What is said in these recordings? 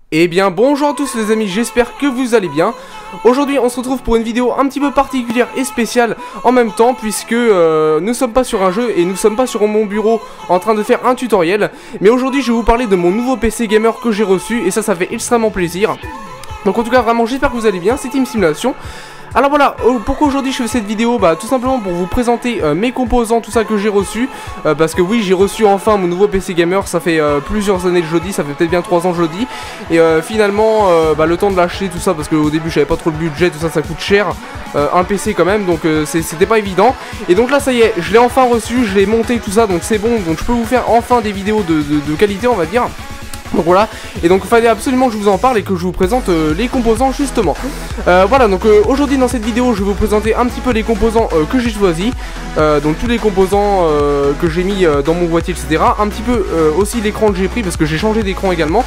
Eh bien bonjour à tous les amis, j'espère que vous allez bien. Aujourd'hui on se retrouve pour une vidéo un petit peu particulière et spéciale en même temps, puisque nous sommes pas sur un jeu et nous sommes pas sur mon bureau en train de faire un tutoriel. Mais aujourd'hui je vais vous parler de mon nouveau PC gamer que j'ai reçu et ça fait extrêmement plaisir. Donc en tout cas vraiment j'espère que vous allez bien, c'est Team Simulation. Alors voilà, pourquoi aujourd'hui je fais cette vidéo? Bah tout simplement pour vous présenter mes composants, tout ça que j'ai reçu, parce que oui j'ai reçu enfin mon nouveau PC gamer. Ça fait plusieurs années que je le dis, ça fait peut-être bien 3 ans que je le dis. Et finalement bah, le temps de l'acheter tout ça, parce qu'au début j'avais pas trop le budget, tout ça, ça coûte cher, un PC quand même, donc c'était pas évident. Et donc là ça y est, je l'ai enfin reçu, je l'ai monté tout ça, donc c'est bon, donc je peux vous faire enfin des vidéos de qualité on va dire. Donc voilà, et donc il fallait absolument que je vous en parle et que je vous présente les composants justement. Voilà, donc aujourd'hui dans cette vidéo je vais vous présenter un petit peu les composants que j'ai choisis, donc tous les composants que j'ai mis dans mon boîtier, etc. Un petit peu aussi l'écran que j'ai pris parce que j'ai changé d'écran également.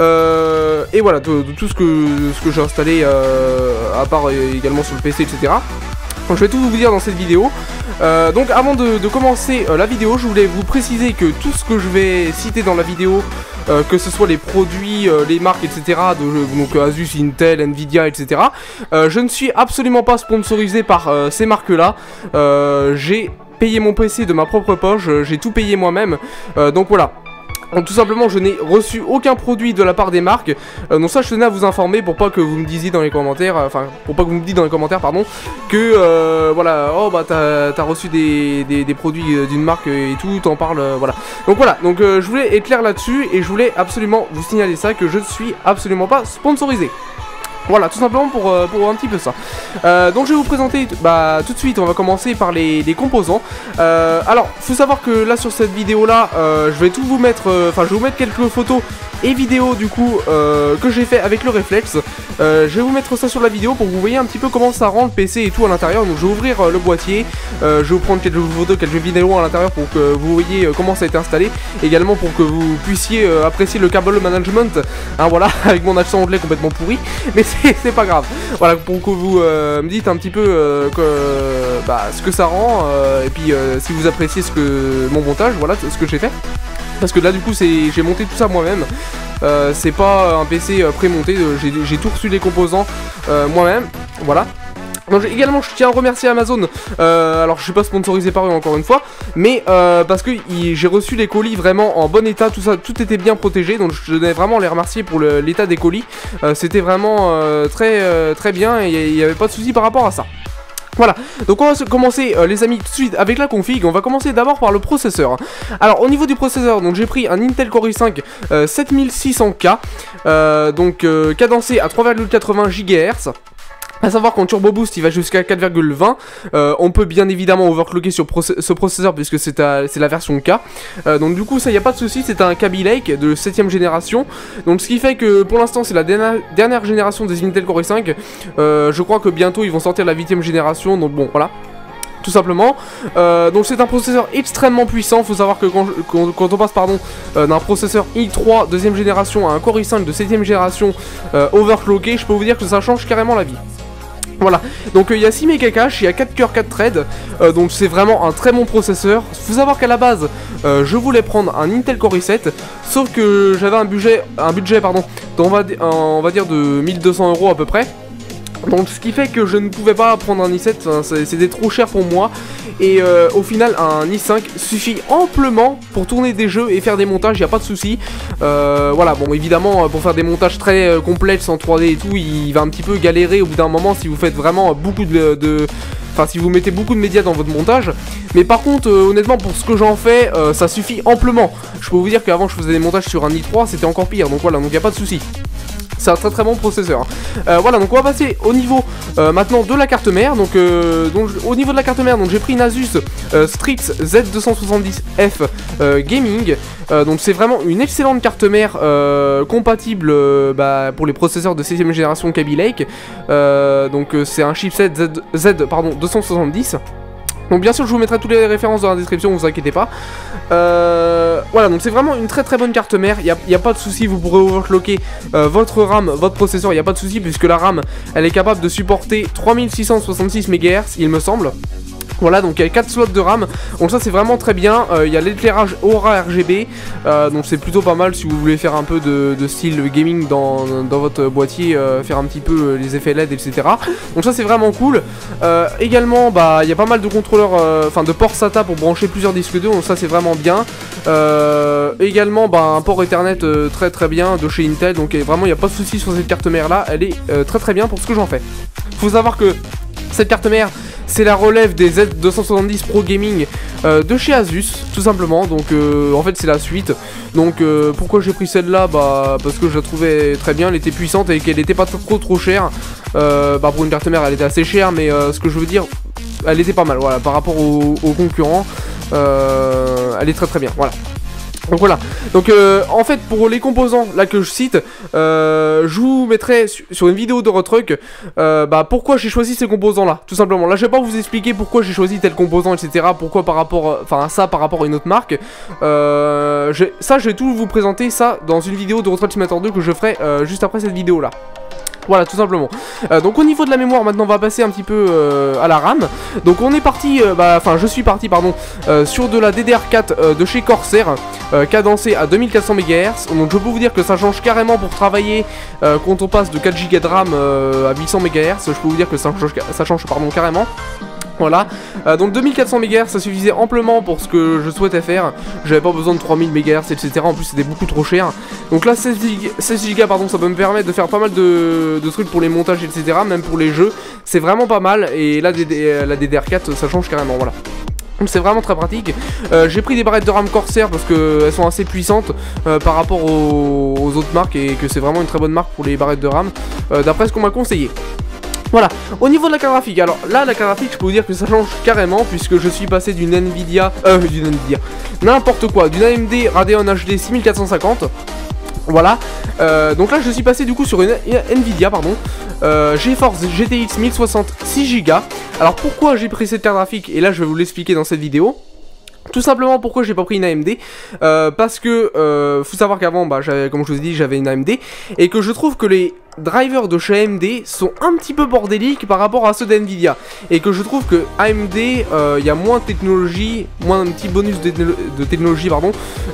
Et voilà, tout ce que j'ai installé à part également sur le PC, etc. Donc je vais tout vous dire dans cette vidéo. Donc avant de commencer la vidéo, je voulais vous préciser que tout ce que je vais citer dans la vidéo, que ce soit les produits, les marques, etc. Donc Asus, Intel, Nvidia, etc. Je ne suis absolument pas sponsorisé par ces marques-là. J'ai payé mon PC de ma propre poche, j'ai tout payé moi-même. Donc voilà. Donc tout simplement je n'ai reçu aucun produit de la part des marques, donc ça je tenais à vous informer pour pas que vous me disiez dans les commentaires, pour pas que vous me dites dans les commentaires pardon, que voilà, oh bah t'as reçu des produits d'une marque et tout, t'en parles, voilà. Donc voilà, donc je voulais être clair là-dessus et je voulais absolument vous signaler ça, que je ne suis absolument pas sponsorisé. Voilà, tout simplement pour un petit peu ça. Donc je vais vous présenter, bah tout de suite, on va commencer par les composants. Alors, faut savoir que là sur cette vidéo là, je vais tout vous mettre, je vais vous mettre quelques photos et vidéos du coup que j'ai fait avec le réflexe. Je vais vous mettre ça sur la vidéo pour que vous voyez un petit peu comment ça rend le PC et tout à l'intérieur. Donc je vais ouvrir le boîtier, je vais vous prendre quelques photos, quelques vidéos à l'intérieur pour que vous voyez comment ça a été installé. Également pour que vous puissiez apprécier le cable management, hein, voilà, avec mon accent anglais complètement pourri. Mais c'est pas grave, voilà, pour que vous me dites un petit peu ce que ça rend, et puis si vous appréciez mon montage, voilà, ce que j'ai fait. Parce que là du coup j'ai monté tout ça moi-même, c'est pas un PC pré-monté, j'ai tout reçu les composants moi-même, voilà. Donc également je tiens à remercier Amazon, alors je suis pas sponsorisé par eux encore une fois, mais parce que j'ai reçu les colis vraiment en bon état, tout ça, tout était bien protégé, donc je tenais vraiment à les remercier pour l'état des colis, c'était vraiment très bien et il n'y avait pas de souci par rapport à ça. Voilà, donc on va commencer les amis tout de suite avec la config. On va commencer d'abord par le processeur. Alors au niveau du processeur, donc j'ai pris un Intel Core i5 7600K, donc cadencé à 3,80 GHz. A savoir qu'en Turbo Boost il va jusqu'à 4,20. On peut bien évidemment overclocker sur ce processeur puisque c'est la version K. Donc du coup ça y a pas de souci, c'est un Kaby Lake de 7ème génération. Donc ce qui fait que pour l'instant c'est la dernière génération des Intel Core i5. Je crois que bientôt ils vont sortir la 8ème génération, donc bon voilà. Tout simplement, donc c'est un processeur extrêmement puissant. Faut savoir que quand on passe d'un processeur i3 2ème génération à un Core i5 de 7ème génération overclocké, je peux vous dire que ça change carrément la vie. Voilà, donc il y a 6 mégas cache, il y a 4 cœurs, 4 threads, donc c'est vraiment un très bon processeur. Faut savoir qu'à la base, je voulais prendre un Intel Core i7, sauf que j'avais un budget on va dire de 1200 € à peu près. Donc ce qui fait que je ne pouvais pas prendre un i7, hein, c'était trop cher pour moi. Et au final un i5 suffit amplement pour tourner des jeux et faire des montages, il n'y a pas de souci. Voilà, bon évidemment pour faire des montages très complexes en 3D et tout, il va un petit peu galérer au bout d'un moment si vous faites vraiment beaucoup si vous mettez beaucoup de médias dans votre montage. Mais par contre honnêtement pour ce que j'en fais, ça suffit amplement. Je peux vous dire qu'avant je faisais des montages sur un i3, c'était encore pire, donc voilà, donc il n'y a pas de souci. C'est un très bon processeur. Voilà, donc on va passer au niveau maintenant de la carte mère. Donc au niveau de la carte mère, donc j'ai pris une Asus Strix Z270F Gaming. Donc c'est vraiment une excellente carte mère compatible pour les processeurs de 7ème génération Kaby Lake. Donc c'est un chipset Z270. Donc bien sûr je vous mettrai toutes les références dans la description, vous inquiétez pas. Voilà, donc c'est vraiment une très bonne carte mère, il n'y a pas de souci, vous pourrez overclocker votre RAM, votre processeur, il n'y a pas de souci puisque la RAM elle est capable de supporter 3666 MHz il me semble. Voilà, donc il y a 4 slots de RAM, donc ça c'est vraiment très bien. Il y a l'éclairage Aura RGB, donc c'est plutôt pas mal si vous voulez faire un peu de style gaming dans votre boîtier, faire un petit peu les effets LED, etc. Donc ça c'est vraiment cool. Également, bah il y a pas mal de contrôleurs, enfin de ports SATA pour brancher plusieurs disques 2, donc ça c'est vraiment bien. Également, bah un port Ethernet très bien de chez Intel, donc vraiment il n'y a pas de souci sur cette carte mère là, elle est très bien pour ce que j'en fais. Faut savoir que cette carte mère, c'est la relève des Z270 Pro Gaming de chez Asus, tout simplement. Donc en fait c'est la suite. Donc pourquoi j'ai pris celle-là? Bah parce que je la trouvais très bien, elle était puissante et qu'elle était pas trop chère. Bah pour une carte mère elle était assez chère, mais ce que je veux dire, elle était pas mal, voilà, par rapport aux concurrents. Elle est très bien, voilà. Donc voilà, donc en fait pour les composants là que je cite, je vous mettrai sur une vidéo de Retruck bah pourquoi j'ai choisi ces composants là, tout simplement. Là je vais pas vous expliquer pourquoi j'ai choisi tel composant, etc. Pourquoi par rapport, enfin ça par rapport à une autre marque. Ça je vais tout vous présenter ça dans une vidéo de Retruck Simulator 2 que je ferai juste après cette vidéo là. Voilà, tout simplement. Donc au niveau de la mémoire, maintenant on va passer un petit peu à la RAM. Donc on est parti, je suis parti, pardon, sur de la DDR4 de chez Corsair, cadencée à 2400 MHz. Donc je peux vous dire que ça change carrément pour travailler quand on passe de 4 Go de RAM à 800 MHz. Je peux vous dire que ça change carrément. Voilà, donc 2400 MHz ça suffisait amplement pour ce que je souhaitais faire. J'avais pas besoin de 3000 MHz, etc. En plus c'était beaucoup trop cher. Donc là 16 Go pardon, ça peut me permettre de faire pas mal de trucs pour les montages, etc. Même pour les jeux, c'est vraiment pas mal. Et là la DDR4 ça change carrément, voilà. Donc c'est vraiment très pratique. J'ai pris des barrettes de RAM Corsair parce qu'elles sont assez puissantes par rapport aux autres marques, et que c'est vraiment une très bonne marque pour les barrettes de RAM, d'après ce qu'on m'a conseillé. Voilà, au niveau de la carte graphique, alors là la carte graphique je peux vous dire que ça change carrément, puisque je suis passé d'une Nvidia, n'importe quoi, d'une AMD Radeon HD 6450. Voilà, donc là je suis passé du coup sur une Nvidia, pardon, GeForce GTX 1060 6 Go. Alors pourquoi j'ai pris cette carte graphique, et là je vais vous l'expliquer dans cette vidéo. Tout simplement pourquoi j'ai pas pris une AMD, parce que faut savoir qu'avant, bah, comme je vous ai dit, j'avais une AMD, et que je trouve que les drivers de chez AMD sont un petit peu bordéliques par rapport à ceux d'Nvidia, et que je trouve que AMD, il y a moins de technologie, moins un petit bonus de technologie, pardon,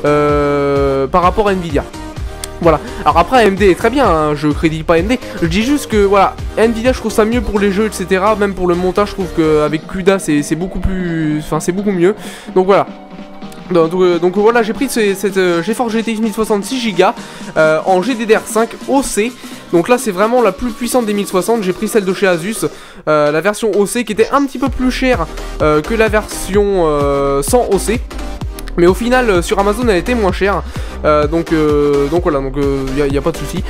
par rapport à Nvidia. Voilà, alors après AMD est très bien, hein, je crédite pas AMD, je dis juste que voilà, Nvidia je trouve ça mieux pour les jeux, etc. Même pour le montage, je trouve qu'avec CUDA c'est beaucoup plus, enfin c'est beaucoup mieux. Donc voilà. Donc voilà, j'ai pris cette GeForce GTX 1066 Go en GDDR5 OC. Donc là c'est vraiment la plus puissante des 1060, j'ai pris celle de chez Asus, la version OC qui était un petit peu plus chère que la version sans OC. Mais au final sur Amazon elle était moins chère, donc voilà, donc y a pas de souci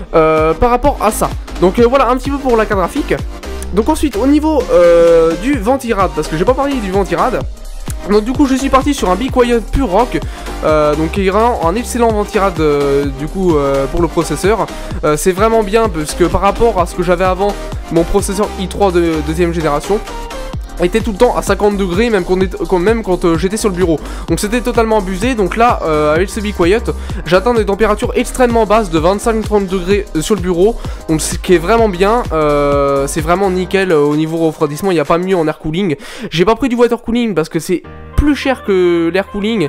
par rapport à ça. Donc voilà un petit peu pour la carte graphique. Donc ensuite au niveau du ventirad, parce que j'ai pas parlé du ventirad. Donc du coup je suis parti sur un Be Quiet Pure Rock, donc qui est vraiment un excellent ventirad du coup pour le processeur. C'est vraiment bien parce que par rapport à ce que j'avais avant, mon processeur i3 de deuxième génération était tout le temps à 50 degrés, même quand j'étais sur le bureau. Donc c'était totalement abusé. Donc là, avec ce Be Quiet, j'atteins des températures extrêmement basses de 25-30 degrés sur le bureau. Donc ce qui est vraiment bien, c'est vraiment nickel au niveau refroidissement, il n'y a pas mieux en air cooling. J'ai pas pris du water cooling parce que c'est plus cher que l'air cooling.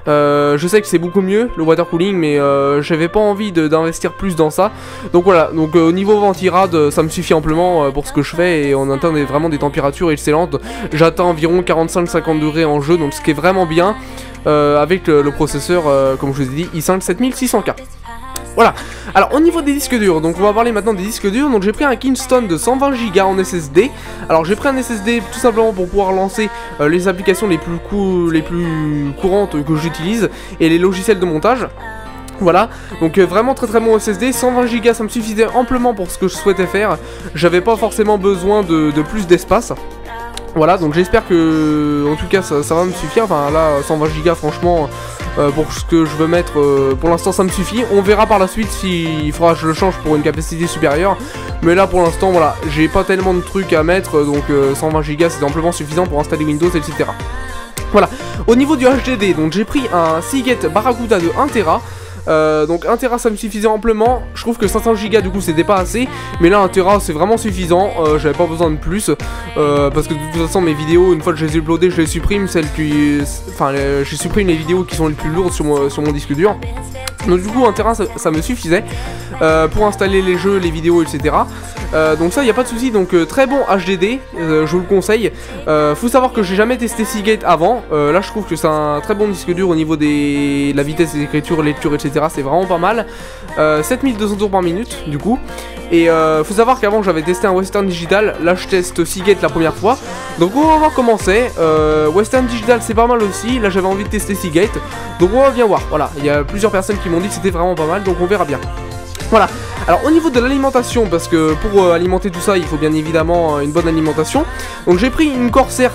Je sais que c'est beaucoup mieux le water cooling, mais j'avais pas envie d'investir plus dans ça. Donc voilà, donc au niveau ventirad, ça me suffit amplement pour ce que je fais, et on atteint vraiment des températures excellentes. J'atteins environ 45-50 degrés en jeu, donc ce qui est vraiment bien avec le processeur, comme je vous ai dit, i5 7600K. Voilà, alors au niveau des disques durs, donc on va parler maintenant des disques durs. Donc j'ai pris un Kingston de 120 Go en SSD. Alors j'ai pris un SSD tout simplement pour pouvoir lancer les applications les plus courantes que j'utilise et les logiciels de montage. Voilà, donc vraiment très bon SSD, 120 Go ça me suffisait amplement pour ce que je souhaitais faire. J'avais pas forcément besoin de plus d'espace. Voilà, donc j'espère que en tout cas ça va me suffire. Enfin là 120 Go franchement pour ce que je veux mettre pour l'instant ça me suffit. On verra par la suite s'il faudra que je le change pour une capacité supérieure. Mais là pour l'instant voilà, j'ai pas tellement de trucs à mettre, donc 120 Go c'est amplement suffisant pour installer Windows, etc. Voilà, au niveau du HDD, donc j'ai pris un Seagate Barracuda de 1 Tera. Donc 1 Tera ça me suffisait amplement. Je trouve que 500 Go du coup c'était pas assez, mais là 1 Tera c'est vraiment suffisant. J'avais pas besoin de plus, parce que de toute façon mes vidéos, une fois que je les ai uploadées, je les supprime, je supprime les vidéos qui sont les plus lourdes sur mon disque dur. Donc du coup 1 Tera ça me suffisait pour installer les jeux, les vidéos, etc. Donc ça il n'y a pas de souci. Donc très bon HDD, je vous le conseille. Faut savoir que j'ai jamais testé Seagate avant. Là je trouve que c'est un très bon disque dur au niveau de la vitesse d'écriture, lecture, etc. C'est vraiment pas mal. 7200 tours par minute du coup. Et faut savoir qu'avant j'avais testé un Western Digital. Là je teste Seagate la première fois. Donc on va voir comment c'est. Western Digital c'est pas mal aussi. Là j'avais envie de tester Seagate. Donc on va bien voir. Voilà, il y a plusieurs personnes qui m'ont dit que c'était vraiment pas mal. Donc on verra bien. Voilà, alors au niveau de l'alimentation, parce que pour alimenter tout ça il faut bien évidemment une bonne alimentation. Donc j'ai pris une Corsair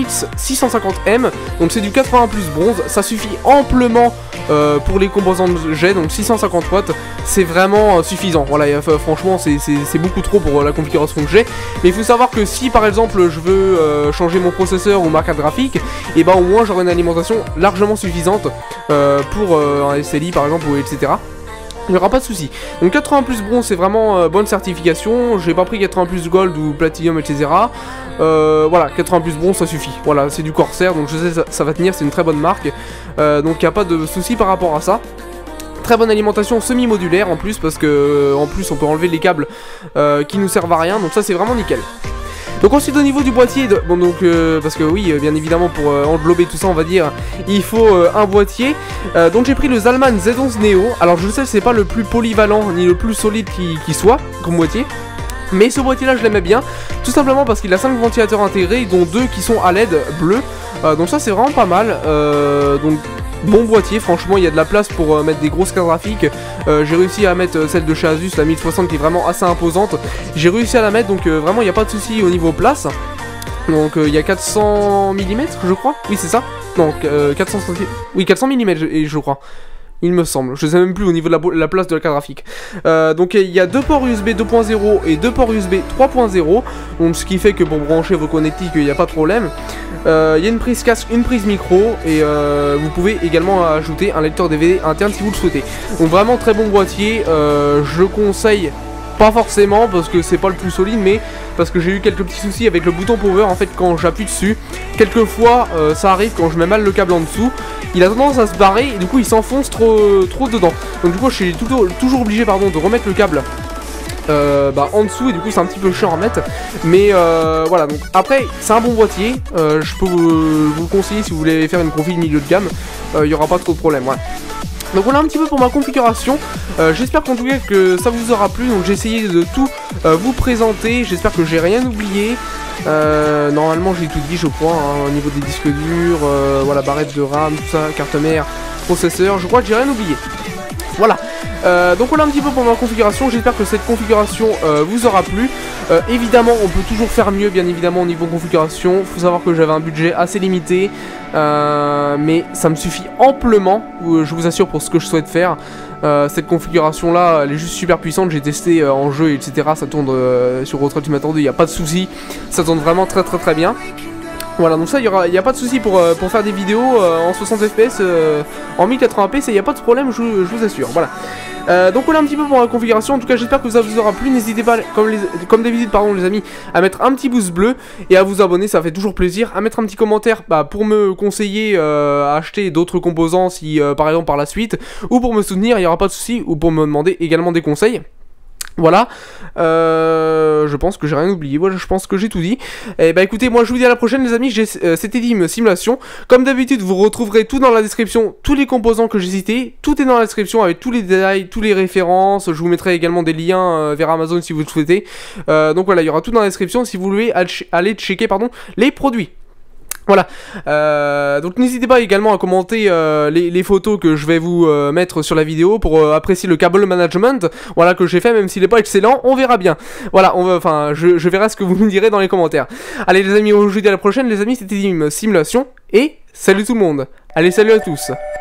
CX650M, donc c'est du 80 plus bronze, ça suffit amplement pour les composants que j'ai, donc 650 watts, c'est vraiment suffisant. Voilà, franchement c'est beaucoup trop pour la configuration que j'ai. Mais il faut savoir que si par exemple je veux changer mon processeur ou ma carte graphique, et ben au moins j'aurai une alimentation largement suffisante pour un SLI par exemple, ou etc. Il n'y aura pas de souci. Donc 80 plus bronze c'est vraiment bonne certification. J'ai pas pris 80 plus gold ou platinum, etc. Voilà, 80 plus bronze ça suffit. Voilà, c'est du Corsair, donc je sais ça va tenir, c'est une très bonne marque. Donc il n'y a pas de souci par rapport à ça. Très bonne alimentation semi-modulaire en plus, parce que en plus on peut enlever les câbles qui nous servent à rien. Donc ça c'est vraiment nickel. Donc ensuite au niveau du boîtier, bon donc parce que oui bien évidemment pour englober tout ça on va dire, il faut un boîtier. Donc j'ai pris le Zalman Z11 Neo. Alors je sais c'est pas le plus polyvalent ni le plus solide qui soit comme boîtier, mais ce boîtier là je l'aimais bien, tout simplement parce qu'il a 5 ventilateurs intégrés dont 2 qui sont à LED bleu. Donc ça c'est vraiment pas mal. Donc bon boîtier, franchement il y a de la place pour mettre des grosses cartes graphiques. J'ai réussi à mettre celle de chez Asus, la 1060 qui est vraiment assez imposante. J'ai réussi à la mettre, donc vraiment il n'y a pas de souci au niveau place. Donc il y a 400 mm je crois, oui c'est ça. Donc 400 cm, oui 400 mm je crois. Il me semble, je sais même plus au niveau de la place de la carte graphique. Donc il y a 2 ports USB 2.0 et 2 ports USB 3.0. Donc ce qui fait que pour brancher vos connectiques il n'y a pas de problème. Il y a une prise casque, une prise micro. Et vous pouvez également ajouter un lecteur DVD interne si vous le souhaitez. Donc vraiment très bon boîtier. Je conseille pas forcément parce que c'est pas le plus solide, mais parce que j'ai eu quelques petits soucis avec le bouton power. En fait quand j'appuie dessus, quelquefois ça arrive quand je mets mal le câble en dessous, il a tendance à se barrer et du coup il s'enfonce trop dedans. Donc du coup je suis toujours obligé de remettre le câble en dessous, et du coup c'est un petit peu chiant à mettre. Mais voilà, donc après c'est un bon boîtier. Je peux vous le conseiller si vous voulez faire une config milieu de gamme. Il n'y aura pas trop de problème, voilà. Donc voilà un petit peu pour ma configuration. J'espère qu'en tout cas que ça vous aura plu. Donc j'ai essayé de tout vous présenter. J'espère que j'ai rien oublié. Normalement j'ai tout dit je crois, hein, au niveau des disques durs, voilà, barrette de RAM, tout ça, carte mère, processeur, je crois que j'ai rien oublié. Voilà, donc voilà un petit peu pour ma configuration. J'espère que cette configuration vous aura plu. Évidemment on peut toujours faire mieux, bien évidemment au niveau configuration. Faut savoir que j'avais un budget assez limité, mais ça me suffit amplement, je vous assure, pour ce que je souhaite faire. Cette configuration là elle est juste super puissante. J'ai testé en jeu etc, ça tourne sur Retraite Ultimate 2, il n'y a pas de souci, ça tourne vraiment très bien. Voilà, donc ça, il n'y a pas de souci pour faire des vidéos en 60 fps, en 1080p, il n'y a pas de problème, je vous assure. Voilà. Donc voilà un petit peu pour la configuration. En tout cas j'espère que ça vous aura plu. N'hésitez pas comme d'habitude les amis, à mettre un petit pouce bleu et à vous abonner, ça fait toujours plaisir. À mettre un petit commentaire pour me conseiller à acheter d'autres composants si par exemple par la suite, ou pour me soutenir, il n'y aura pas de souci, ou pour me demander également des conseils. Voilà, je pense que j'ai rien oublié, voilà, je pense que j'ai tout dit. Et bah écoutez, moi je vous dis à la prochaine les amis, c'était Dim Simulation. Comme d'habitude vous retrouverez tout dans la description, tous les composants que j'ai cités, tout est dans la description avec tous les détails, toutes les références. Je vous mettrai également des liens vers Amazon si vous le souhaitez. Donc voilà, il y aura tout dans la description si vous voulez aller checker les produits. Voilà, donc n'hésitez pas également à commenter les photos que je vais vous mettre sur la vidéo pour apprécier le cable management, voilà, que j'ai fait, même s'il n'est pas excellent, on verra bien. Voilà, je verrai ce que vous me direz dans les commentaires. Allez les amis, je vous dis à la prochaine les amis, c'était Dim Simulation, et salut tout le monde. Allez, salut à tous.